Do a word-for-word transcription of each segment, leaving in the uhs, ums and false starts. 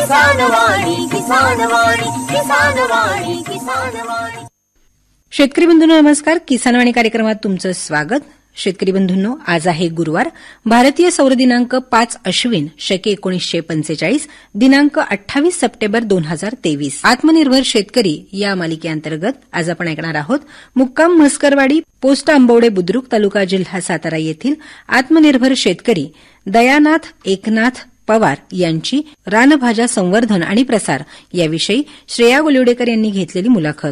किसान वाणी किसान वाणी किसान वाणी किसान वाणी. शेतकरी बंधूंनो नमस्कार. किसान वाणी कार्यक्रमात तुमचं स्वागत. शेतकरी बंधूंनो, आज आहे गुरुवार. भारतीय सौर दिनांक पाच अश्विन शके एकोणीसशे पंचेचाळीस, दिनांक अठ्ठावीस सप्टेंबर दोन हजार तेवीस. आत्मनिर्भर शेतकरी या मालिकेअंतर्गत आज आपण ऐकणार आहोत मुक्काम म्हसकरवाडी, पोस्ट आंबवडे बुद्रुक, तालुका जिल्हा सातारा येथील आत्मनिर्भर शेतकरी दयानाथ एकनाथ पवार यांची रानभाज्या संवर्धन आणि प्रसार याविषयी श्रेया गोलिवडेकर यांनी घेतलेली मुलाखत.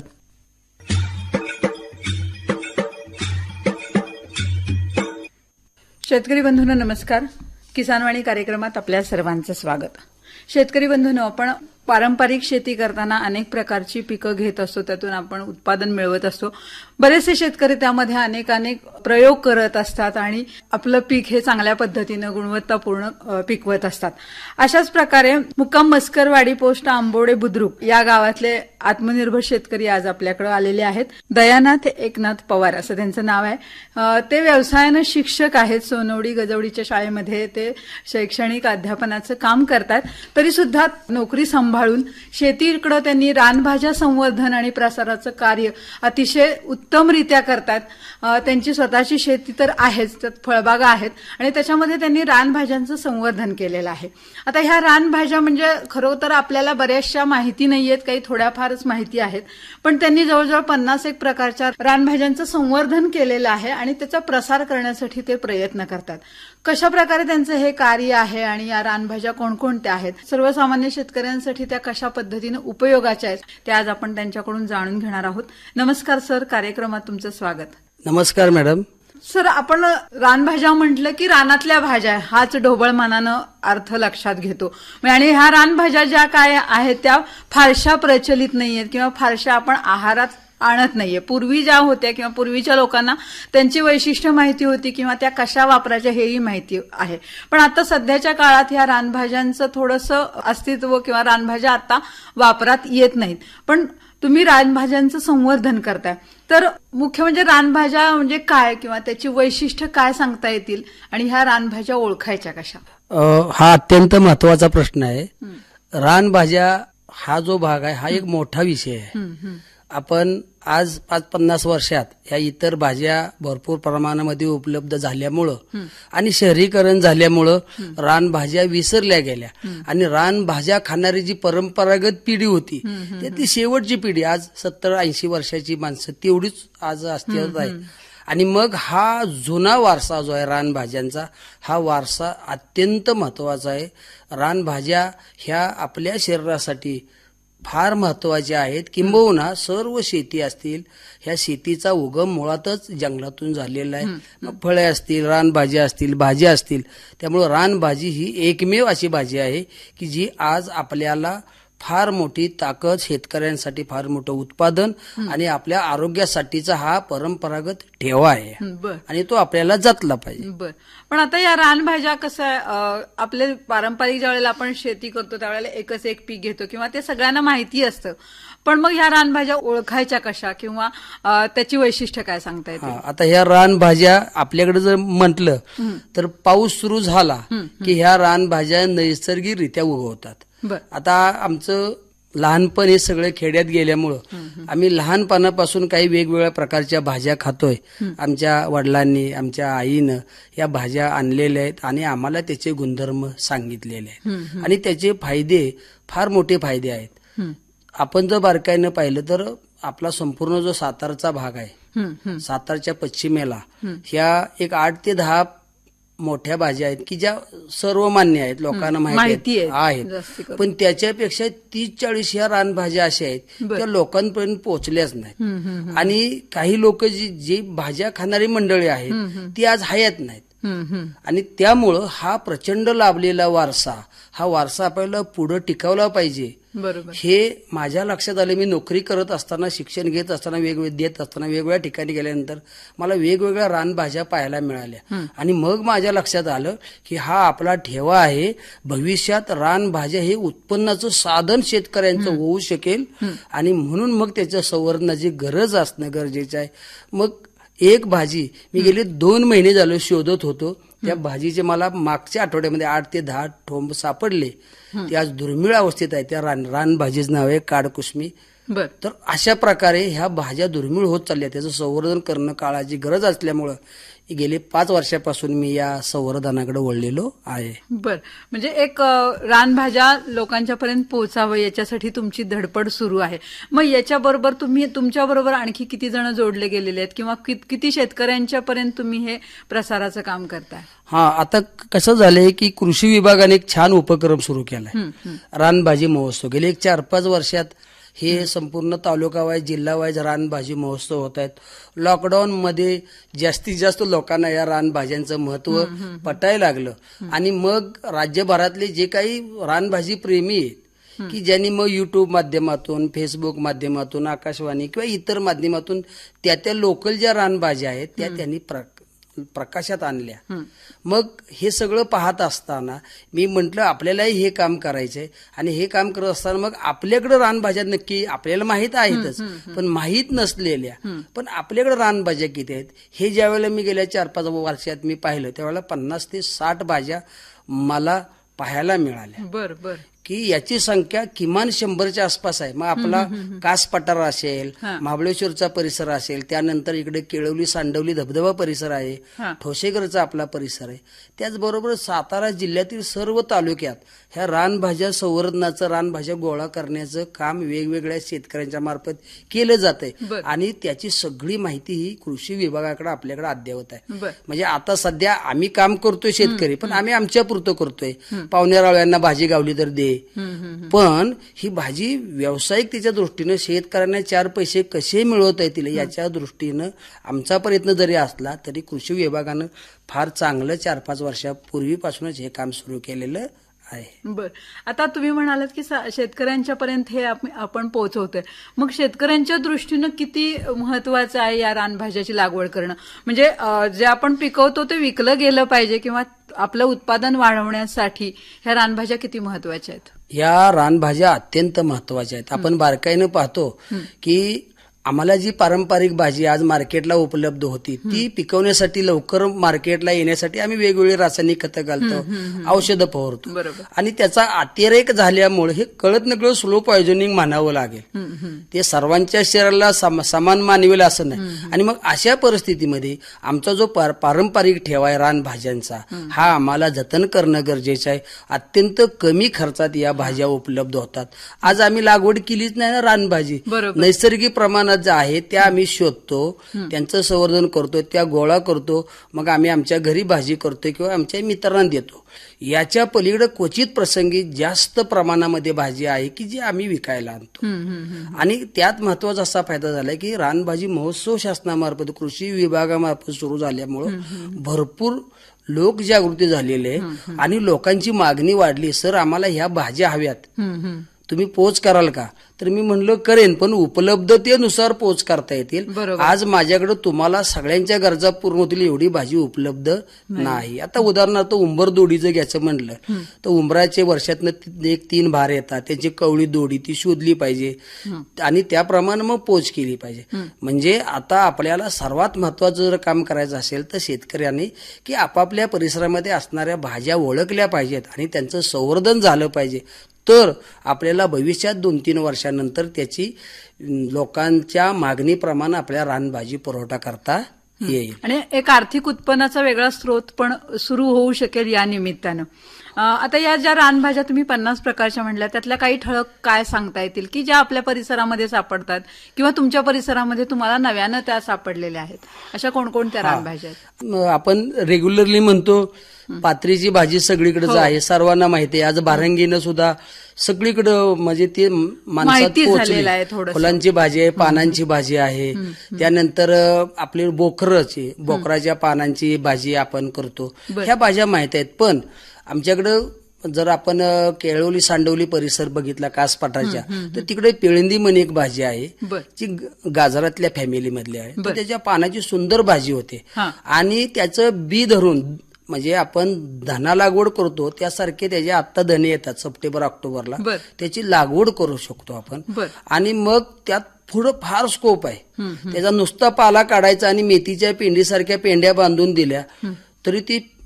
शेतकरी बंधूंनो नमस्कार. किसानवाणी कार्यक्रमात आपल्या सर्वांचं स्वागत. शेतकरी बंधूंनो, आपण पारंपरिक शेती करताना अनेक प्रकारची पिकं घेत असतो, त्यातून आपण उत्पादन मिळवत असतो. बरेचसे शेतकरी त्यामध्ये अनेक अनेक प्रयोग करत असतात आणि आपलं पीक हे चांगल्या पद्धतीनं गुणवत्तापूर्ण पिकवत असतात. अशाच प्रकारे मुक्काम म्हसकरवाडी, पोस्ट आंबवडे बुद्रुक या गावातले आत्मनिर्भर शेतकरी आज आपल्याकडे आलेले आहेत. दयानाथ एकनाथ पवार असं त्यांचं नाव आहे. ते व्यवसायानं शिक्षक आहेत. सोनवडी गजवडीच्या शाळेमध्ये ते शैक्षणिक अध्यापनाचं काम करतात. तरी सुद्धा नोकरी सांभाळून शेतीकडे त्यांनी रानभाज्या संवर्धन आणि प्रसाराचं कार्य अतिशय उत्तमरित्या करतात. त्यांची स्वतःची शेती तर आहेच, त्यात फळबागा आहेत आणि त्याच्यामध्ये त्यांनी रानभाज्यांचं संवर्धन केलेलं आहे. आता ह्या रानभाज्या म्हणजे खरं तर आपल्याला बऱ्याचशा माहिती नाहीयेत, काही थोड्याफारच माहिती आहेत, पण त्यांनी जवळजवळ पन्नास एक प्रकारच्या रानभाज्यांचं संवर्धन केलेलं आहे आणि त्याचा प्रसार करण्यासाठी ते प्रयत्न करतात. कशा प्रकारे त्यांचं हे कार्य आहे आणि या रानभाज्या कोणकोणत्या आहेत, सर्वसामान्य शेतकऱ्यांसाठी त्या कशा पद्धतीने उपयोगाच्या आहेत, ते आज आपण त्यांच्याकडून जाणून घेणार आहोत. नमस्कार सर, कार्यक्रमात तुमचं स्वागत. नमस्कार मॅडम. सर, आपण रानभाज्या म्हटलं की रानातल्या भाज्या हाच ढोबळमानानं अर्थ लक्षात घेतो आणि ह्या रानभाज्या ज्या काय आहेत त्या फारशा प्रचलित नाहीयेत किंवा फारशा आपण आहारात आणत नाहीये. पूर्वी ज्या होत्या किंवा पूर्वीच्या लोकांना त्यांची वैशिष्ट्य माहिती होती किंवा त्या कशा वापरायच्या हेही माहिती आहे. पण आता सध्याच्या काळात ह्या रानभाज्यांचं थोडंसं अस्तित्व किंवा रानभाज्या आता वापरात येत नाहीत. पण तुम्ही रानभाज्यांचं संवर्धन करताय, तर मुख्य म्हणजे रानभाज्या म्हणजे काय किंवा त्याची वैशिष्ट्य काय सांगता येतील आणि ह्या रानभाज्या ओळखायच्या कशा? हा अत्यंत महत्वाचा प्रश्न आहे. रानभाज्या हा जो भाग आहे हा एक मोठा विषय आहे. आपण आज पाच पन्नास वर्षात ह्या इतर भाज्या भरपूर प्रमाणामध्ये उपलब्ध झाल्यामुळं आणि शहरीकरण झाल्यामुळं रानभाज्या विसरल्या गेल्या आणि रानभाज्या खाणारी जी परंपरागत पिढी होती त्यातली शेवटची पिढी आज सत्तर ऐंशी वर्षाची माणसं तेवढीच आज अस्तित्वात आहे. आणि मग हा जुना वारसा जो आहे रानभाज्यांचा, हा वारसा अत्यंत महत्वाचा आहे. रानभाज्या ह्या आपल्या शरीरासाठी फार महत्वाच्या आहेत. किंबहुना सर्व शेती असतील, ह्या शेतीचा उगम मुळातच जंगलातून झालेला आहे. मग फळे असतील, रानभाज्या असतील, भाज्या असतील, त्यामुळे रानभाजी ही एकमेव अशी भाजी आहे की जी आज आपल्याला फार मोठी ताकद, शेतकऱ्यांसाठी फार मोठं उत्पादन आणि आपल्या आरोग्यासाठीचा हा परंपरागत ठेवा आहे आणि तो आपल्याला जपला पाहिजे. बर, पण आता या रानभाज्या कसं आहे, आपले पारंपरिक ज्यावेळेला आपण शेती करतो त्यावेळेला एकच एक पीक घेतो किंवा ते सगळ्यांना माहिती असतं, पण मग ह्या रानभाज्या ओळखायच्या कशा किंवा त्याची वैशिष्ट्य काय सांगता येते? आता ह्या रानभाज्या आपल्याकडे जर म्हटलं तर पाऊस सुरू झाला की ह्या रानभाज्या नैसर्गिकरित्या उगवतात. आता आमचं लहानपण हे सगळं खेड्यात गेल्यामुळं आम्ही लहानपणापासून काही वेगवेगळ्या प्रकारच्या भाज्या खातोय. आमच्या वडिलांनी, आमच्या आईनं या भाज्या आणलेल्या आहेत आणि आम्हाला त्याचे गुणधर्म सांगितलेले आहेत आणि त्याचे फायदे फार मोठे फायदे आहेत. आपण जर बारकाईनं पाहिलं तर आपला संपूर्ण जो सातारचा भाग आहे, सातारच्या पश्चिमेला ह्या एक आठ ते दहा मोठ्या भाज्या आहेत की ज्या सर्वमान्य आहेत, लोकांना माहिती आहेत, पण त्याच्यापेक्षा तीस चाळीस ह्या रानभाज्या अशा आहेत त्या लोकांपर्यंत पोहोचल्याच नाहीत. आणि काही लोक जी जी भाज्या खाणारी मंडळी आहेत ती आज हयात नाहीत आणि त्यामुळं हा प्रचंड लाभलेला वारसा, हा वारसा आपल्याला पुढे टिकवला पाहिजे. बरोबर, हे माझ्या लक्षात आलं. मी नोकरी करत असताना, शिक्षण घेत असताना, वेगवेगळे देत असताना वेगवेगळ्या ठिकाणी गेल्यानंतर मला वेगवेगळ्या रानभाज्या पाहायला मिळाल्या आणि मग माझ्या लक्षात आलं की हा आपला ठेवा आहे. भविष्यात रानभाज्या हे उत्पन्नाचं साधन शेतकऱ्यांचं होऊ शकेल आणि म्हणून मग त्याच्या संवर्धनाची गरज असणं गरजेचं आहे. मग एक भाजी मी गेले दोन महिने झाले शोधत होतो त्या भाजीचे मला मागच्या आठवड्यामध्ये आठ ते दहा ठोंब सापडले. ते आज दुर्मिळ अवस्थेत आहे. त्या रान रानभाजीचं नाव आहे काडकुसमी. बर तर अशा प्रकारे ह्या भाज्या दुर्मिळ होत चालल्या. त्याचं संवर्धन करणं काळाची गरज असल्यामुळं गेले पाच वर्षापासून मी या संवर्धनाकडे वळलेलो आहे. बर म्हणजे एक अ, रानभाज्या लोकांच्या पर्यंत पोहोचावं याच्यासाठी तुमची धडपड सुरू आहे. मग याच्याबरोबर तुम्ही तुमच्या बरोबर आणखी किती जण जोडले गेलेले आहेत किंवा कित- किती शेतकऱ्यांच्या पर्यंत तुम्ही हे प्रसाराचं काम करताय? हा, आता कसं झालंय की कृषी विभागाने एक छान उपक्रम सुरू केलाय, रानभाजी महोत्सव. गेले एक चार पाच वर्षात हे संपूर्ण तालुका वाईज जिल्हा वाईज रानभाजी महोत्सव होत आहेत. लॉकडाऊन मध्ये जास्तीत जास्त लोकांना या रानभाज्यांचं महत्व पटायला लागलं आणि मग राज्यभरातले जे काही रानभाजी प्रेमी आहेत की ज्यांनी मग युट्यूब माध्यमातून, फेसबुक माध्यमातून, आकाशवाणी किंवा इतर माध्यमातून त्या त्या लोकल ज्या रानभाज्या आहेत त्या त्यांनी प्रकाशात आणल्या. मग हे सगळं पाहत असताना मी म्हटलं आपल्यालाही हे काम करायचंय आणि हे काम करत असताना मग आपल्याकडे रानभाज्या नक्की आपल्याला माहित आहेतच, पण माहीत नसलेल्या पण आपल्याकडे रानभाज्या किती आहेत हे ज्या वेळेला मी गेल्या चार पाच वर्षात मी पाहिलं त्यावेळेला पन्नास ते साठ भाज्या मला पाहायला मिळाल्या. बर बर की याची संख्या किमान शंभरच्या आसपास आहे. मग आपला कास पठार असेल, महाबळेश्वरचा परिसर असेल, त्यानंतर इकडे केळवली सांडवली धबधबा परिसर आहे, ठोसेघरचा आपला परिसर आहे. त्याचबरोबर सातारा जिल्ह्यातील सर्व तालुक्यात ह्या रानभाज्या संवर्धनाचं, रानभाज्या गोळा करण्याचं काम वेगवेगळ्या शेतकऱ्यांच्या मार्फत केलं जात आहे आणि त्याची सगळी माहिती ही कृषी विभागाकडे आपल्याकडे अद्ययावत आहे. म्हणजे आता सध्या आम्ही काम करतोय शेतकरी, पण आम्ही आमच्या पुरतं करतोय. पाहुण्यारावळ्यांना भाजी गावली तर दे, पण ही भाजी व्यावसायिकतेच्या दृष्टीनं शेतकऱ्यांना चार पैसे कसे मिळवता येतील याच्या दृष्टीनं आमचा प्रयत्न जरी असला तरी कृषी विभागानं फार चांगलं चार पाच वर्षापूर्वीपासूनच हे काम सुरू केलेलं आहे. बर आता तुम्ही म्हणालात की शेतकऱ्यांच्या पर्यंत हे आपण पोहोचवतोय. मग शेतकऱ्यांच्या दृष्टीनं किती महत्वाचं आहे या रानभाज्याची लागवड करणं? म्हणजे जे आपण पिकवतो ते विकलं गेलं पाहिजे किंवा आपलं उत्पादन वाढवण्यासाठी ह्या रानभाज्या किती महत्वाच्या आहेत? या रानभाज्या अत्यंत महत्वाच्या आहेत. आपण बारकाईनं पाहतो की आम्हाला जी पारंपरिक भाजी आज मार्केटला उपलब्ध होती ती पिकवण्यासाठी लवकर मार्केटला येण्यासाठी आम्ही वेगवेगळी रासायनिक खतं घालतो, औषधं फवारतो आणि त्याचा अतिरेक झाल्यामुळे हे कळत नकळत स्लो पॉयझनिंग म्हणावं लागेल. ते सर्वांच्या शरीराला समान मानवेल असं नाही. आणि मग अशा परिस्थितीमध्ये आमचा जो पारंपरिक ठेवा आहे रानभाज्यांचा हा आम्हाला जतन करणं गरजेचं आहे. अत्यंत कमी खर्चात या भाज्या उपलब्ध होतात. आज आम्ही लागवड केलीच नाही ना रानभाजी, नैसर्गिक प्रमाणात ज्या आहेत त्या आम्ही शोधतो, त्यांचं संवर्धन करतो, त्या गोळा करतो, मग आम्ही आमच्या घरी भाजी करतोय किंवा आमच्या मित्रांना देतो. याच्या पलीकडे क्वचित प्रसंगी जास्त प्रमाणामध्ये भाजी आहे की जी आम्ही विकायला आणतो. आणि त्यात महत्वाचा असा फायदा झालाय की रानभाजी महोत्सव शासनामार्फत कृषी विभागामार्फत सुरू झाल्यामुळं भरपूर लोकजागृती झालेली आहे आणि लोकांची मागणी वाढली. सर आम्हाला ह्या भाज्या हव्यात, तुम्ही पोच कराल का? तर मी म्हणलं करेन, पण उपलब्धतेनुसार पोच करता येतील. आज माझ्याकडे तुम्हाला सगळ्यांच्या गरजा पूर्ण होतील एवढी भाजी उपलब्ध नाही. आता उदाहरणार्थ उंबर दोडीचं घ्यायचं म्हणलं तर उंबराचे वर्षातनं एक तीन भार येतात, त्यांची कवळी दोडी ती शोधली पाहिजे आणि त्याप्रमाणे मग पोच केली पाहिजे. म्हणजे आता आपल्याला सर्वात महत्वाचं जर काम करायचं असेल तर शेतकऱ्यांनी की आपापल्या परिसरामध्ये असणाऱ्या भाज्या ओळखल्या पाहिजेत आणि त्यांचं संवर्धन झालं पाहिजे. तर आपल्याला भविष्यात दोन तीन वर्षानंतर त्याची लोकांच्या मागणीप्रमाणे आपल्या रानभाजी पुरवठा करता येईल आणि एक आर्थिक उत्पन्नाचा वेगळा स्रोत पण सुरू होऊ शकेल या निमित्तानं. आता या ज्या रानभाज्या तुम्ही पन्नास प्रकारच्या म्हणल्या त्यातल्या काही ठळक काय सांगता येतील की ज्या आपल्या परिसरामध्ये सापडतात किंवा तुमच्या परिसरामध्ये तुम्हाला नव्यानं त्या सापडलेल्या आहेत? अशा कोणकोणत्या रानभाज्या आहेत? आपण रेग्युलरली म्हणतो पात्रीची भाजी सगळीकडेच आहे, सर्वांना माहिती आहे. आज बारंगीनं सुद्धा सगळीकडं म्हणजे ते माणसात पोहोचले. फुलांची भाजी आहे, पानांची भाजी आहे, त्यानंतर आपली बोकरची बोकराच्या पानांची भाजी आपण करतो. ह्या भाज्या माहित आहेत. पण आमच्याकडं जर आपण केळवली सांडवली परिसर बघितला कासपाटाच्या तर तिकडे पेळंदी म्हणून एक भाजी आहे जी गाजरातल्या फॅमिली मधली आहे. तर त्याच्या पानाची सुंदर भाजी होते आणि त्याचं बी धरून म्हणजे आपण धना लागवड करतो त्यासारखे त्याचे आत्ता धने येतात सप्टेंबर ऑक्टोबरला, त्याची लागवड करू शकतो आपण. आणि मग त्यात पुढं फार स्कोप आहे. त्याचा नुसता पाला काढायचा आणि मेथीच्या पेंडीसारख्या पेंड्या बांधून दिल्या तरी ती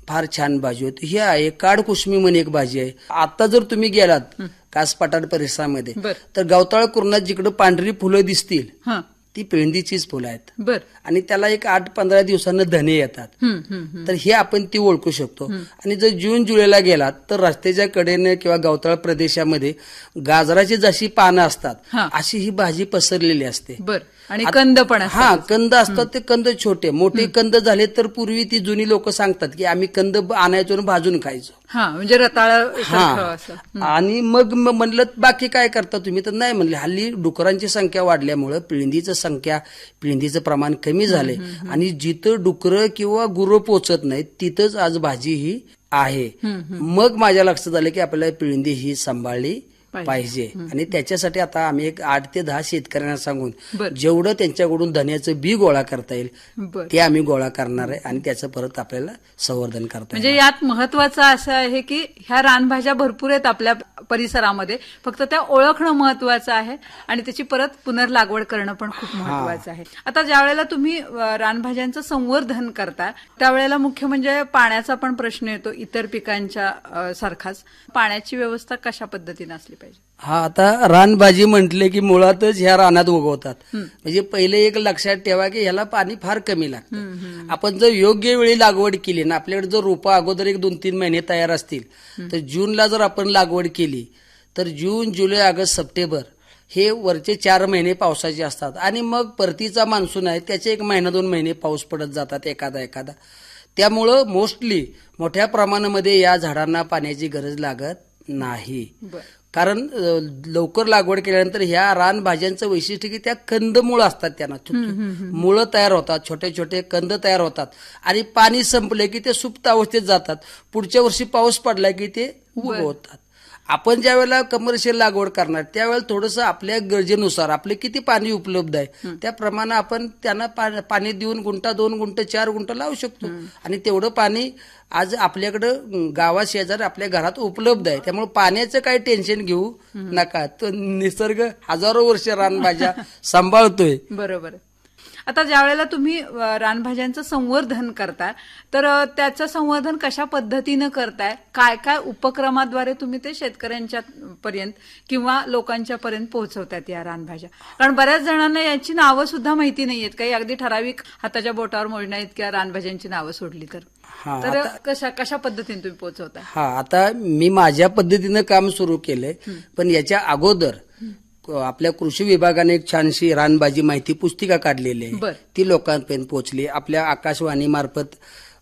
फार छान भाजी होती. ही आहे काडकुसमी म्हणून एक भाजी आहे. आता जर तुम्ही गेलात कास पठार परिसरामध्ये बर. तर गवताळ कुरणात जिकडे पांढरी फुलं दिसतील हा ती पिळंदीचीच फुलं आहेत. बर आणि त्याला एक आठ पंधरा दिवसांना धने येतात. हम्म, हम्म, हम्म. तर हे आपण ती ओळखू शकतो. आणि जर जून जुलैला गेलात तर रस्त्याच्या कडेने किंवा गवताळ प्रदेशामध्ये गाजराची जशी पानं असतात हा. अशी ही भाजी पसरलेली असते. बर आणि कंद पण असतात. हा कंद असतात ते कंद छोटे मोठे कंद झाले तर पूर्वी ती जुनी लोक सांगतात की आम्ही कंद आणायचो आणि भाजून खायचो. हा म्हणजे रताळ हा असं. आणि मग म- म्हणलं बाकी काय करता तुम्ही तर नाही म्हणले. हल्ली डुकरांची संख्या वाढल्यामुळं पिळंदीचं संख्या पिळंदीचं प्रमाण कमी झालंय आणि जिथं डुकरं किंवा गुरं पोचत नाहीत तिथंच आज भाजी ही आहे. मग माझ्या लक्षात आलं की आपल्याला पिळंदी ही सांभाळली पाहिजे. आणि त्याच्यासाठी आता आम्ही एक आठ ते दहा शेतकऱ्यांना सांगून बर. जेवढं त्यांच्याकडून धन्याचं बी गोळा करता येईल बर ते आम्ही गोळा करणार आहे आणि त्याचं परत आपल्याला संवर्धन करता येईल. म्हणजे यात महत्वाचं असं आहे की ह्या रानभाज्या भरपूर आहेत आपल्या परिसरामध्ये, फक्त त्या ओळखणं महत्वाचं आहे आणि त्याची परत पुनर्लागवड करणं पण खूप महत्वाचं आहे. आता ज्या वेळेला तुम्ही अ, रानभाज्यांचं संवर्धन करता त्यावेळेला मुख्य म्हणजे पाण्याचा पण प्रश्न येतो इतर पिकांच्या अ, सारखाच. पाण्याची व्यवस्था कशा पद्धतीने असली पाहिजे? हा आता रानभाजी म्हटले की मुळातच ह्या रानात उगवतात. म्हणजे पहिले एक लक्षात ठेवा की ह्याला पाणी फार कमी लागतं. आपण जर योग्य वेळी लागवड केली ना आपल्याकडे जर रोपं अगोदर एक दोन तीन महिने तयार असतील तर जूनला जर आपण लागवड केली तर जून जुलै ऑगस्ट सप्टेंबर हे वरचे चार महिने पावसाचे असतात आणि मग परतीचा मान्सून आहे त्याचे एक महिना दोन महिने पाऊस पडत जातात एखादा एखादा. त्यामुळं मोस्टली मोठ्या प्रमाणामध्ये या झाडांना पाण्याची गरज लागत नाही. कारण लवकर लागवड केल्यानंतर ह्या रानभाज्यांचं वैशिष्ट्य की त्या कंदमुळं असतात. त्यांना मुळं तयार होतात, छोटे छोटे कंद तयार होतात आणि पाणी संपले की ते सुप्त अवस्थेत जातात. पुढच्या वर्षी पाऊस पडला की ते उगवतात. आपण ज्या वेळेला कमर्शियल लागवड करणार त्यावेळेला थोडंसं आपल्या गरजेनुसार आपले किती पाणी उपलब्ध आहे त्याप्रमाणे आपण त्यांना पाणी देऊन गुंठा दोन गुंठ चार गुंठ लावू शकतो. आणि तेवढं पाणी आज आपल्याकडं गावात शेजार आपल्या घरात उपलब्ध आहे. त्यामुळे पाण्याचं काही टेन्शन घेऊ नका. तो निसर्ग हजारो वर्ष रानभाज्या सांभाळतोय. बरोबर. आता ज्या वेळेला तुम्ही अ, रानभाज्यांचं संवर्धन करताय तर अ, त्याचं संवर्धन कशा पद्धतीनं करताय? काय काय उपक्रमाद्वारे तुम्ही ते शेतकऱ्यांच्या पर्यंत किंवा लोकांच्या पर्यंत पोहोचवतात या रानभाज्या? कारण बऱ्याच जणांना याची नावं सुद्धा माहिती नाहीयेत. काही अगदी ठराविक हाताच्या बोटावर मोजण्या इतक्या रानभाज्यांची नावं सोडली तर हा, तर कशा कशा पद्धतीने तुम्ही पोहोचवताय? हा आता मी माझ्या पद्धतीनं काम सुरू केलंय. पण याच्या अगोदर आपल्या कृषी विभागाने एक छानशी रानभाजी माहिती पुस्तिका काढलेली आहे. ती लोकांपर्यंत पोहोचली. आपल्या आकाशवाणी मार्फत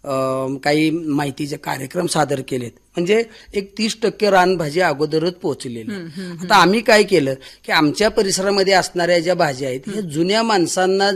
काही माहितीचे कार्यक्रम सादर केलेत. म्हणजे एक तीस टक्के रानभाजी अगोदरच पोहोचलेली. आता आम्ही काय केलं की आमच्या परिसरामध्ये असणाऱ्या ज्या भाज्या आहेत ह्या जुन्या माणसांना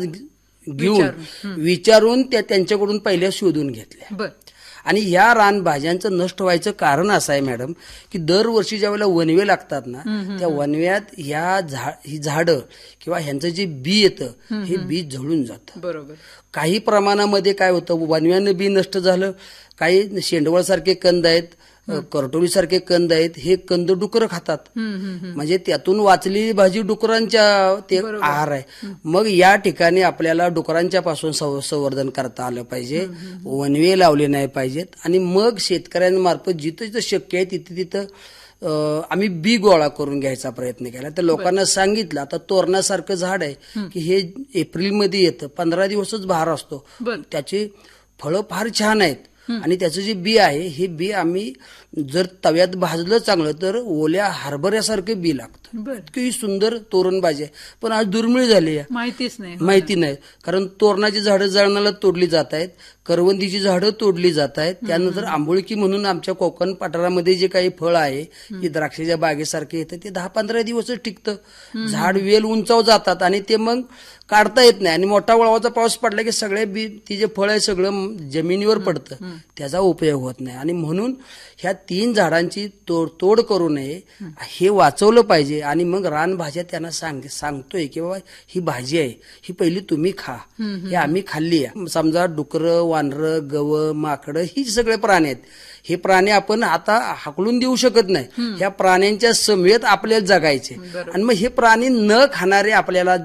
घेऊन विचारून त्या त्यांच्याकडून पहिल्या शोधून घेतल्या. आणि ह्या रानभाज्यांचं नष्ट व्हायचं कारण असं आहे मॅडम की दरवर्षी ज्या वेळेला वनवे लागतात ना त्या वनव्यात ह्या झाड ही झाडं किंवा ह्यांचं जे बी येतं हे बी जळून जातं. बरोबर. काही प्रमाणामध्ये काय होतं वनव्यानं बी नष्ट झालं. काही शेंडवळ सारखे कंद आहेत करटोली सारखे कंद आहेत हे कंद डुकरं खातात. म्हणजे त्यातून वाचलेली भाजी डुकरांच्या ते आहार आहे. मग या ठिकाणी आपल्याला डुकरांच्या पासून संवर्धन करता आलं पाहिजे. वनवे लावले नाही पाहिजेत. आणि मग शेतकऱ्यांमार्फत जिथं जिथं शक्य आहे तिथे तिथं आम्ही बी गोळा करून घ्यायचा प्रयत्न केला. तर लोकांना सांगितलं आता तोरणासारखं झाड आहे की हे एप्रिलमध्ये येतं पंधरा दिवसच बहार असतो. त्याची फळं फार छान आहेत. आणि त्याचं जे बी आहे हे बी आम्ही जर तव्यात भाजलं चांगलं तर ओल्या हरभऱ्यासारखं बी लागतं. इतकी सुंदर तोरण भाजी आहे. पण आज दुर्मिळ झाली आहे. माहितीच नाही माहिती नाही. कारण तोरणाची झाडं जळणाला तोडली जात आहेत. करवंदीची झाडं तोडली जात आहेत. त्यानंतर आंबोळकी म्हणून आमच्या कोकण पठारामध्ये जे काही फळ आहे की द्राक्षाच्या बागेसारखे येतं ते दहा पंधरा दिवसच टिकतं. झाड वेल उंचाव जातात आणि ते मग काढता येत नाही. आणि मोठा वळवाचा पाऊस पडला की सगळे बी ती जे फळ आहे सगळं जमिनीवर पडतं. त्याचा उपयोग होत नाही. आणि म्हणून ह्या तीन झाडांची तोड तोड करू नये हे वाचवलं पाहिजे. आणि मग रानभाज्या त्यांना सांग सांगतोय की बाबा ही भाजी आहे ही पहिली तुम्ही खा. हे आम्ही खाल्ली आहे. समजा डुकरं वानरं गवं माकडं ही सगळे प्राणी आहेत. हे प्राणी आपण आता हाकलून देऊ शकत नाही. ह्या प्राण्यांच्या समवेत आपल्याला जगायचे. आणि मग हे प्राणी न खाणारे आपल्याला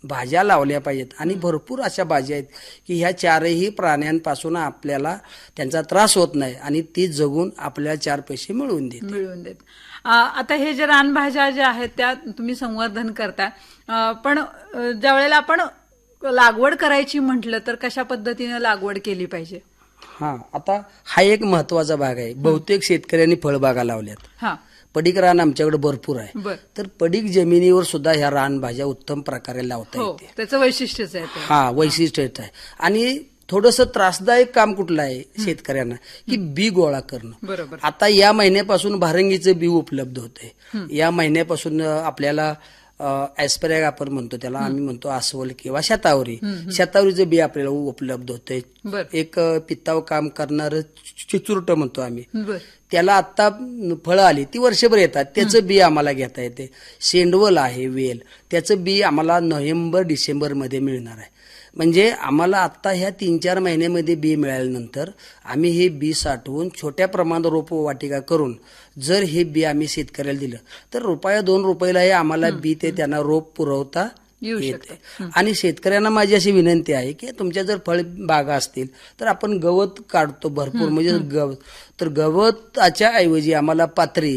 भाज्या लावल्या पाहिजेत आणि भरपूर अशा भाज्या आहेत की ह्या चारही प्राण्यांपासून आपल्याला त्यांचा त्रास होत नाही आणि ती जगून आपल्याला चार पैसे मिळवून देत मिळवून देत आ, आता हे जे रानभाज्या ज्या आहेत त्या तुम्ही संवर्धन करताय, आ, पण अ, ज्या वेळेला आपण लागवड करायची म्हटलं तर कशा पद्धतीने लागवड केली पाहिजे? हा, आता हा एक महत्वाचा भाग आहे. बहुतेक शेतकऱ्यांनी फळबागा लावल्यात. हा, पडीक रान आमच्याकडे भरपूर आहे. बर. तर पडीक जमिनीवर सुद्धा ह्या रानभाज्या उत्तम प्रकारे लावता हो, येते. त्याचं वैशिष्ट्यच आहे ते. हा, वैशिष्ट्य येत आहे. आणि थोडंसं त्रासदायक काम कुठलं आहे शेतकऱ्यांना की बी गोळा करणं. बरोबर. आता या महिन्यापासून भारंगीचं बी उपलब्ध होतंय. या महिन्यापासून अं, आपल्याला ऍस्परॅग आपण म्हणतो त्याला, आम्ही म्हणतो अस्वल किंवा शतावरी, शतावरीचं बी आपल्याला उपलब्ध होतंय. बर. एक अं, पित्ताव काम करणारं चिचुरट म्हणतो आम्ही, बर. त्याला आता फळं आली ती वर्षभर येतात, त्याचं बी आम्हाला घेता येते. शेंडवल आहे, वेल, त्याचं बी आम्हाला नोव्हेंबर डिसेंबर मध्ये मिळणार आहे. म्हणजे आम्हाला आता ह्या तीन चार महिन्यामध्ये बी मिळाल्यानंतर आम्ही हे बी साठवून छोट्या प्रमाणात रोप वाटिका करून जर हे बी आम्ही शेतकऱ्याला दिलं तर रुपया दोन रुपयाला हे आम्हाला बी ते त्यांना रोप पुरवता येऊ येते. आणि शेतकऱ्यांना माझी अशी विनंती आहे की तुमच्या जर फळबागा असतील तर आपण गवत काढतो भरपूर, म्हणजे गवत, तर गवताच्या ऐवजी आम्हाला पात्री,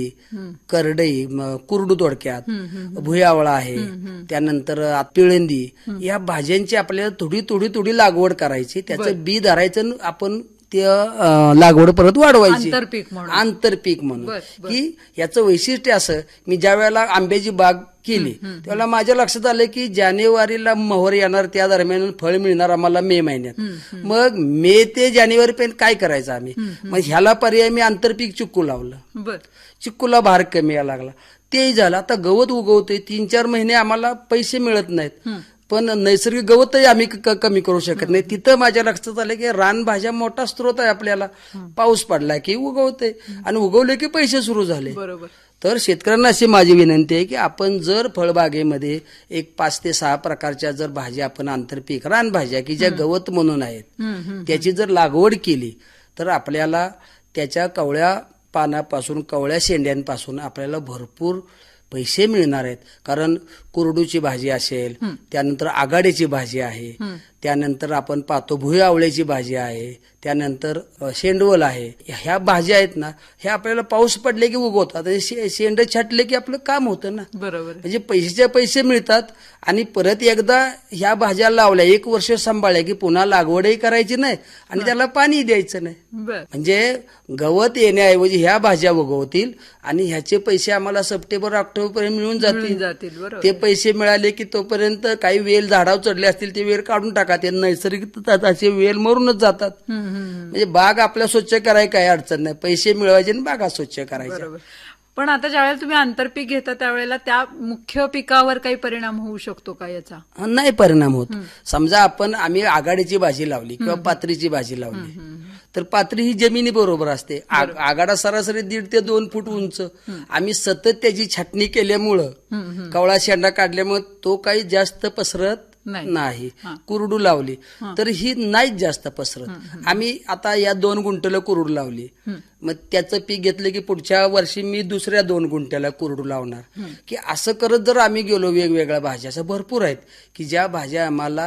करडई, म, कुरडू थोडक्यात, भुयावळा आहे, त्यानंतर पिळंदी, या भाज्यांची आपल्याला थोडी थोडी थोडी लागवड करायची, त्याचं बी धरायचं आणि आपण ते अं, लागवड परत वाढवायची आंतरपीक म्हणून. आंतरपीक म्हणून. बर, बर. की याचं वैशिष्ट्य असं, मी ज्या वेळेला आंब्याची बाग केली त्यावेळेला माझ्या लक्षात आलं की जानेवारीला मोहर येणार, त्या दरम्यान फळ मिळणार आम्हाला मे महिन्यात. मग मे ते जानेवारी पर्यंत काय करायचं आम्ही? मग ह्याला पर्याय मी आंतरपीक चिक्कू लावलं. बर. चिक्कूला भार कमी यायला लागला, तेही झालं. आता गवत उगवते, तीन चार महिने आम्हाला पैसे मिळत नाहीत, पण नैसर्गिक गवतही आम्ही क- कमी करू शकत नाही. तिथं माझ्या लक्षात आलं की रानभाज्या मोठा स्रोत आहे आपल्याला. पाऊस पडला की उगवते आणि उगवले की पैसे सुरू झाले. बरोबर. तर शेतकऱ्यांना अशी माझी विनंती आहे की आपण जर फळबागेमध्ये एक पाच ते सहा प्रकारच्या जर भाज्या आपण आंतरपीक रानभाज्या की ज्या गवत म्हणून आहेत त्याची जर लागवड केली तर आपल्याला त्याच्या कवळ्या पानापासून, कवळ्या शेंड्यांपासून आपल्याला भरपूर पैसे मिळणार आहेत. कारण कुरडूची भाजी असेल, त्यानंतर आघाडीची भाजी आहे, त्यानंतर आपण पाहतो भुई आवळ्याची भाजी आहे, त्यानंतर शेंडवल आहे. ह्या भाज्या आहेत ना, ह्या आपल्याला पाऊस पडले की उगवतात, शेंड छाटले की आपलं काम होतं ना. बरोबर. म्हणजे पैशाचे पैसे मिळतात आणि परत एकदा ह्या भाज्या लावल्या, एक वर्ष सांभाळल्या की पुन्हा लागवडही करायची नाही आणि त्याला पाणी द्यायचं नाही. बर. म्हणजे गवत येण्याऐवजी ह्या भाज्या उगवतील आणि ह्याचे पैसे आम्हाला सप्टेंबर ऑक्टोबर पर्यंत मिळून जातील. जातील. बरोबर. ते पैसे मिळाले की तोपर्यंत काही वेल झाडावर चढले असतील ते वेल काढून टाका, ते नैसर्गिक त्याचे वेल मरूनच जातात. म्हणजे बाग आपल्या स्वच्छ करायला काही अडचण नाही, पैसे मिळवायचे आणि बागा स्वच्छ करायच्या. बरोबर. पण आता ज्यावेळेला तुम्ही आंतरपीक घेता त्यावेळेला त्या मुख्य पिकावर काही परिणाम होऊ शकतो का याचा? नाही परिणाम होत. समजा आपण आम्ही आघाडीची भाजी लावली किंवा पात्रीची भाजी लावली तर पात्री ही जमिनी बरोबर असते. आग- आघाडा सरासरी दीड ते दोन फूट उंच. आम्ही सतत त्याची छाटणी केल्यामुळं, कवळा शेंडा काढल्यामुळे तो काही जास्त पसरत नाही. नाही. कुरडू लावली तर ही नाहीच जास्त पसरत. आम्ही आता या दोन गुंठ्याला कुरडू लावली, मग त्याचं पीक घेतलं की पुढच्या वर्षी मी दुसऱ्या दोन गुंठ्याला कुरडू लावणार. की असं करत जर आम्ही गेलो, वेगवेगळ्या भाज्या असं भरपूर आहेत की ज्या भाज्या आम्हाला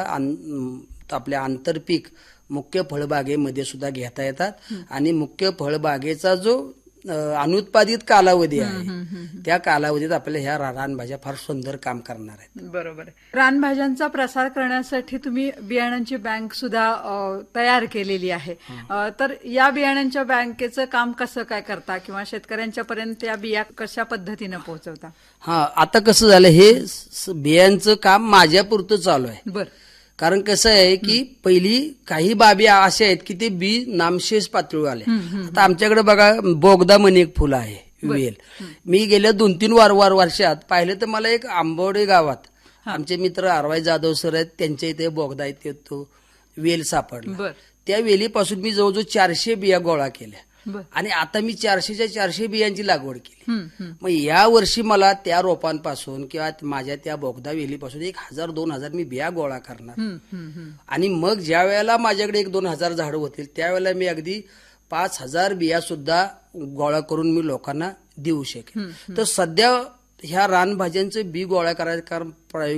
आन- आपल्या आंतरपीक मुख्य फळबागेमध्ये सुद्धा घेता येतात. आणि मुख्य फळबागेचा जो अं, अनुत्पादित कालावधी आहे त्या कालावधीत आपल्याला ह्या रा- रानभाज्या फार सुंदर काम करणार आहेत. बरोबर. रानभाज्यांचा प्रसार करण्यासाठी तुम्ही बियाणांची बँक सुद्धा अ, तयार केलेली आहे. अ, तर या बियाणांच्या बँकेचं काम कसं काय करता किंवा शेतकऱ्यांच्या पर्यंत या बिया कशा पद्धतीनं पोहोचवता? हा, आता कसं झालं, हे स- बियांचं काम माझ्यापुरतं चालू आहे. बर. कारण कसं आहे की पहिली काही बाबी अशा आहेत की ते बी नामशेष पातळीवर आले. आता आमच्याकडे बघा बोगदा म्हणे एक फुल आहे, वेल. मी गेल्या दोन तीन वार वार वर्षात पाहिलं तर मला एक आंबवडे गावात आमचे मित्र आरवाई जाधव सर आहेत, त्यांच्या इथे बोगदा आहे, तो वेल सापडला. त्या वेलीपासून मी जवळजवळ चारशे बिया गोळा केल्या आणि आता मी चारशेच्या चारशे बियांची लागवड केली. मग या वर्षी मला त्या रोपांपासून किंवा माझ्या त्या बोगदा वेलीपासून एक हजार दोन हजार मी बिया गोळा करणार. आणि मग ज्या वेळेला माझ्याकडे एक दोन हजार झाडं होतील त्यावेळेला मी अगदी पाच हजार बिया सुद्धा गोळा करून मी लोकांना देऊ शकेन. तर सध्या ह्या रानभाज्यांचं बी गोळा करायचं कारण प्रायोगिक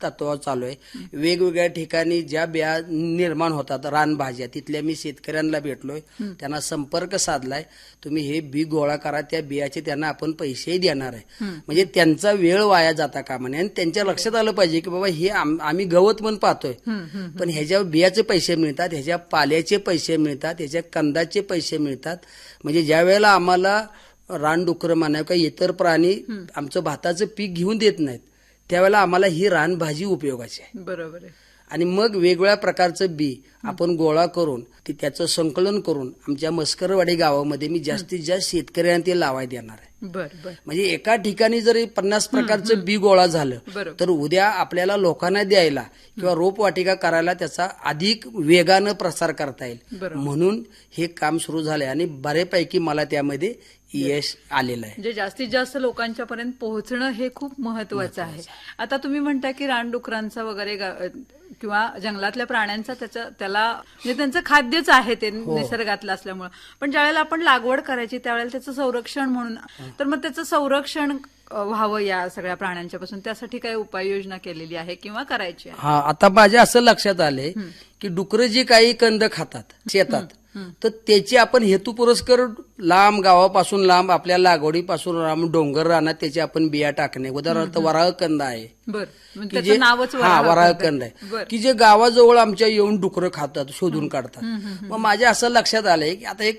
तत्वावर चालू आहे. वेगवेगळ्या ठिकाणी ज्या बिया निर्माण होतात रानभाज्या, तिथल्या मी शेतकऱ्यांना भेटलोय, त्यांना संपर्क साधलाय. तुम्ही हे बी गोळा करा, त्या बियाचे त्यांना आपण पैसेही देणार आहे. म्हणजे त्यांचा वेळ वाया जाता कामा नये आणि त्यांच्या लक्षात आलं पाहिजे की बाबा हे आम्ही गवत म्हणून पाहतोय, पण ह्याच्या बियाचे पैसे मिळतात, ह्याच्या पाल्याचे पैसे मिळतात, ह्याच्या कंदाचे पैसे मिळतात. म्हणजे ज्या वेळेला आम्हाला रानडुकरं म्हणा किंवा इतर प्राणी आमचं भाताचं पीक घेऊन देत नाहीत, त्यावेळेला आम्हाला ही रानभाजी उपयोगाची आहे. बरोबर आहे. आणि मग वेगवेगळ्या प्रकारचं बी आपण गोळा करून ते त्याचं संकलन करून आमच्या मस्करवाडी गावामध्ये मी जास्तीत जास्त शेतकऱ्यांना ते लावाय देणार आहे. म्हणजे एका ठिकाणी जरी पन्नास प्रकारचं बी गोळा झालं तर उद्या आपल्याला लोकांना द्यायला किंवा रोपवाटिका करायला त्याचा अधिक वेगानं प्रसार करता येईल. म्हणून हे काम सुरू झालंय आणि बऱ्यापैकी मला त्यामध्ये यश आलेलं आहे. म्हणजे जास्तीत जास्त लोकांच्या पर्यंत पोहोचणं हे खूप महत्वाचं आहे. आता तुम्ही म्हणता की रानडुकरांचा वगैरे किंवा जंगलातल्या प्राण्यांचा त्याचा त्याला म्हणजे त्यांचं खाद्यच आहे ते निसर्गातलं असल्यामुळं, पण ज्यावेळेला आपण लागवड करायची त्यावेळेला त्याचं संरक्षण म्हणून, तर मग त्याचं संरक्षण व्हावं या सगळ्या प्राण्यांच्या पासून, त्यासाठी काही उपाययोजना केलेली आहे किंवा करायची आहे? हा, आता माझ्या असं लक्षात आले की डुकरं जे काही कंद खातात शेतात, तर त्याची आपण हेतू पुरस्कर लांब गावापासून लांब आपल्या लागवडीपासून लांब डोंगर रानात त्याची आपण बिया टाकणे. उदाहरणार्थ वराळ कंद आहे, की जे हा वराळ कंद आहे की जे गावाजवळ आमच्या येऊन डुकरं खातात, शोधून काढतात. मग माझ्या असं लक्षात आलंय की आता एक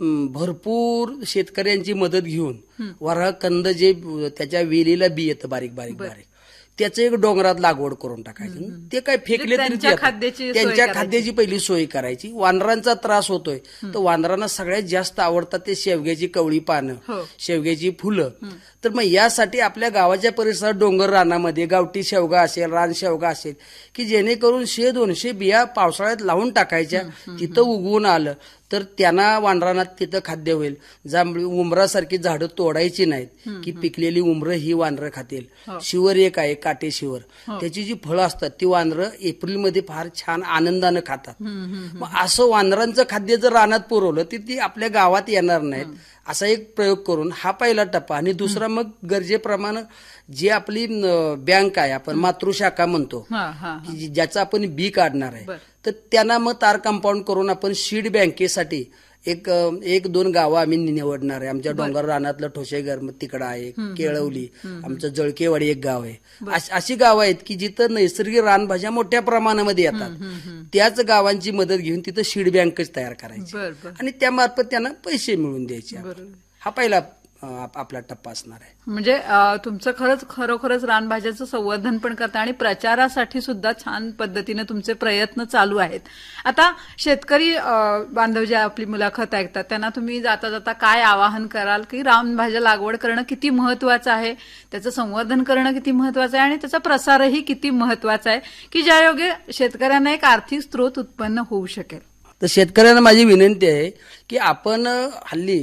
भरपूर शेतकऱ्यांची मदत घेऊन वराळ कंद जे त्याच्या वेलीला बी येतं बारीक बारीक बारीक, त्याचं एक डोंगरात लागवड करून टाकायची. ते काय फेकले तरी त्यांच्या खाद्याची पहिली सोय करायची. वानरांचा त्रास होतोय तर वानरांना सगळ्यात जास्त आवडतात ते शेवग्याची कवळी पानं, शेवग्याची फुलं. तर मग यासाठी आपल्या गावाच्या परिसरात डोंगर रानामध्ये गावठी शेवगा असेल, रान शेवगा असेल की जेणेकरून शे दोनशे बिया पावसाळ्यात लावून टाकायच्या. तिथं उगवून आलं तर त्यांना वानरांना तिथं खाद्य होईल. जांभळी उमरासारखी झाडं तोडायची नाहीत की पिकलेली उमरं ही वानरं खातील. शिवर एक आहे काटे शिवर, त्याची जी फळं असतात ती वानरं एप्रिलमध्ये फार छान आनंदानं खातात. मग असं वानरांचं खाद्य जर रानात पुरवलं तर ती आपल्या गावात येणार नाहीत. असा एक प्रयोग करून हा पहिला टप्पा. आणि दुसरा मग गरजेप्रमाणे जी आपली बँक आहे, आपण मातृशाखा म्हणतो, ज्याचं आपण बी काढणार आहे, तर त्यांना मग तार कंपाऊंड करून आपण सीड बँकेसाठी एक एक दोन गावं आम्ही निवडणार आहे. आमच्या डोंगर रानातलं ठोसेघर तिकडं आहे, केळवली, आमचं जळकेवाडी एक गाव आहे. अशी गावं आहेत की जिथं नैसर्गिक रानभाज्या मोठ्या प्रमाणामध्ये येतात. त्याच गावांची मदत घेऊन तिथं सीड बँकच तयार करायची आणि त्यामार्फत त्यांना पैसे मिळवून द्यायचे. हा पहिला आपला टप्पा असणार आहे. म्हणजे तुमचं खरंच खरोखरच रानभाज्याचं संवर्धन पण करता आणि प्रचारासाठी सुद्धा छान पद्धतीने तुमचे प्रयत्न चालू आहेत. आता शेतकरी बांधव जे आपली मुलाखत ऐकतात त्यांना तुम्ही जाता जाता काय आवाहन कराल की रानभाज्या लागवड करणं किती महत्वाचं आहे, त्याचं संवर्धन करणं किती महत्वाचं आहे आणि त्याचा प्रसारही किती महत्वाचा आहे की ज्यायोगे शेतकऱ्यांना एक आर्थिक स्रोत उत्पन्न होऊ शकेल? तर शेतकऱ्यांना माझी विनंती आहे की आपण हल्ली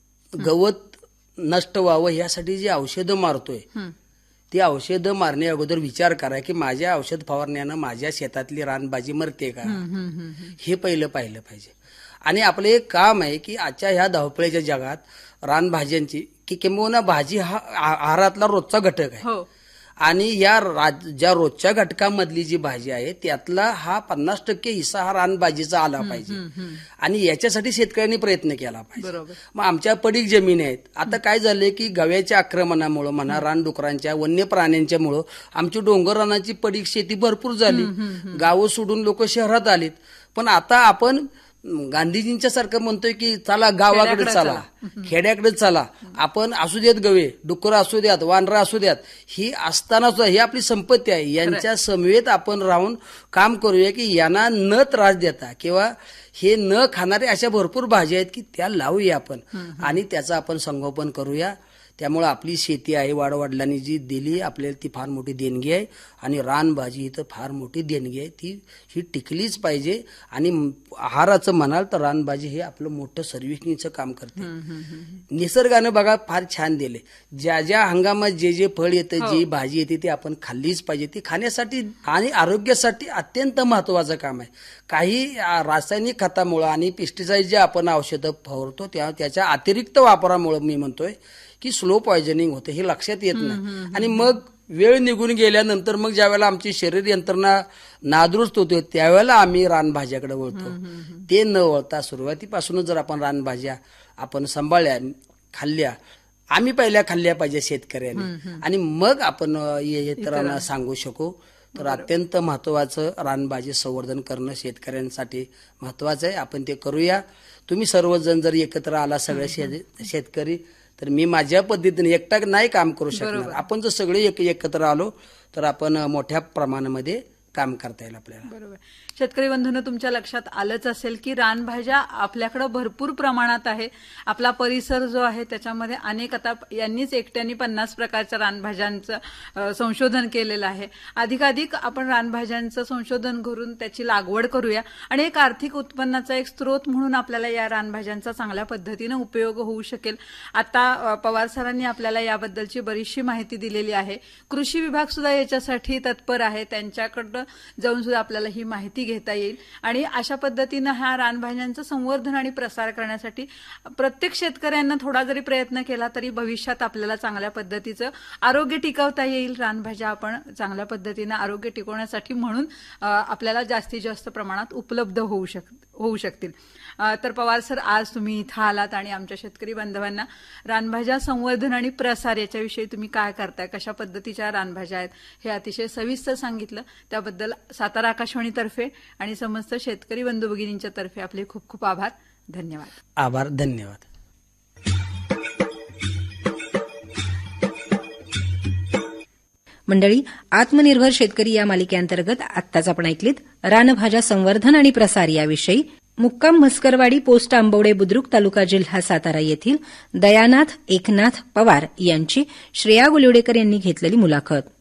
गवत नष्ट व्हावं यासाठी जी औषधं मारतोय ती औषधं मारणे अगोदर विचार करा की माझ्या औषध फवारण्यानं माझ्या शेतातली रानभाजी मरते का, हे पहिलं पाहिलं पाहिजे. आणि आपलं एक काम आहे की आजच्या ह्या धावपळीच्या जगात रानभाज्यांची की किंबहुना भाजी हा आहारातला रोजचा घटक आहे. आणि या ज्या रोजच्या घटकामधली जी भाजी आहे त्यातला हा पन्नास टक्के हिस्सा हा रानभाजीचा आला पाहिजे आणि याच्यासाठी शेतकऱ्यांनी प्रयत्न केला पाहिजे. मग आमच्या पडीक जमिनी आहेत. आता काय झालंय की गव्याच्या आक्रमणामुळे म्हणा, रानडुकरांच्या, वन्य प्राण्यांच्यामुळं आमची डोंगर रानाची पडीक शेती भरपूर झाली. गावं सोडून लोक शहरात आलीत. पण आता आपण गांधीजींच्या सारखं म्हणतोय की चला गावाकडे चला, खेड्याकडे चला, आपण असू देत गवे, डुक्कर असू द्यात, वानरं असू द्यात, ही असताना ही आपली संपत्ती आहे, यांच्या समवेत आपण राहून काम करूया की यांना न त्रास देता किंवा हे न खाणारे अशा भरपूर भाज्या आहेत की त्या लावूया आपण आणि त्याचं आपण संगोपन करूया. त्यामुळे आपली शेती आहे वाडवडिलांनी जी दिली आपल्याला ती फार मोठी देणगी आहे आणि रानभाजी ही तर फार मोठी देणगी आहे, ती ही टिकलीच पाहिजे. आणि आहाराचं म्हणाल तर रानभाजी हे आपलं मोठं सर्व्हिसिंगचं काम करते. निसर्गानं बघा फार छान दिले, ज्या ज्या हंगामात जे जे फळ येतं, जी भाजी येते ती आपण खाल्लीच पाहिजे. ती खाण्यासाठी आणि आरोग्यासाठी अत्यंत महत्वाचं काम आहे. काही रासायनिक खतामुळं आणि पेस्टिसाइड जे आपण औषधं फवारतो त्या त्याच्या अतिरिक्त वापरामुळे मी म्हणतोय की स्लो पॉयझनिंग होते, हे लक्षात येत नाही. आणि मग वेळ निघून गेल्यानंतर मग ज्यावेळेला आमची शरीर यंत्रणा नादुरुस्त होते त्यावेळेला आम्ही रानभाज्याकडे वळतो. ते न वळता सुरुवातीपासूनच जर आपण रानभाज्या आपण सांभाळल्या, खाल्ल्या, आम्ही पहिल्या खाल्ल्या पाहिजे शेतकऱ्यांनी, आणि मग आपण इतरांना सांगू शकू. तर अत्यंत महत्वाचं रानभाजी संवर्धन करणं शेतकऱ्यांसाठी महत्वाचं आहे. आपण ते करूया. तुम्ही सर्वजण जर एकत्र आला सगळे शेतकरी, तर मी माझ्या पद्धतीने एकटा नाही काम करू शकणार. आपण जर सगळे एक एकत्र आलो तर आपण मोठ्या प्रमाणामध्ये काम करता येईल आपल्याला. बरोबर. शेतकरी बंधूंनो, तुमच्या लक्षात आलंच असेल की रानभाज्या आपल्याकडे भरपूर प्रमाणात आहे. आपला परिसर जो आहे त्याच्यामध्ये अनेक, आता यांनीच एकट्याने पन्नास प्रकारच्या रानभाज्यांचं संशोधन केलेलं आहे. अधिकाधिक आपण रानभाज्यांचं संशोधन करून त्याची लागवड करूया आणि एक आर्थिक उत्पन्नाचा एक स्रोत म्हणून आपल्याला या रानभाज्यांचा चांगल्या पद्धतीने उपयोग होऊ शकेल. आता पवार सरांनी आपल्याला याबद्दलची बरीचशी माहिती दिलेली आहे. कृषी विभाग सुद्धा याच्यासाठी तत्पर आहे. त्यांच्याकडं जाऊन सुद्धा आपल्याला ही माहिती घेता येईल आणि अशा पद्धतीनं ह्या रानभाज्यांचं संवर्धन आणि प्रसार करण्यासाठी प्रत्येक शेतकऱ्यांना थोडा जरी प्रयत्न केला तरी भविष्यात आपल्याला चांगल्या पद्धतीचं आरोग्य टिकवता येईल. रानभाज्या आपण चांगल्या पद्धतीनं आरोग्य टिकवण्यासाठी म्हणून आपल्याला जास्तीत जास्त प्रमाणात उपलब्ध होऊ शक होऊ शकतील. तर पवार सर, आज तुम्ही इथं आलात आणि आमच्या शेतकरी बांधवांना रानभाज्या संवर्धन आणि प्रसार याच्याविषयी तुम्ही काय करताय, कशा पद्धतीच्या रानभाज्या आहेत हे अतिशय सविस्तर सांगितलं. त्याबद्दल सातारा आकाशवाणीतर्फे आणि समस्त शेतकरी बंधू भगिनींच्या तर्फे आपले खूप खूप आभार. धन्यवाद. आभार. धन्यवाद. मंडळी, आत्मनिर्भर शेतकरी या मालिकेअंतर्गत आत्ताच आपण ऐकलीत रानभाज्या संवर्धन आणि प्रसार याविषयी मुक्काम म्हस्करवाडी, पोस्ट आंबवडे बुद्रुक, तालुका जिल्हा सातारा येथील दयानाथ एकनाथ पवार यांची श्रेया गुलिवडेकर यांनी घेतलेली मुलाखत.